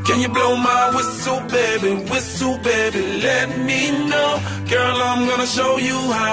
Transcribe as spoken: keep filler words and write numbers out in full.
Can you blow my whistle, baby, whistle, baby, let me know. Girl, I'm gonna show you how.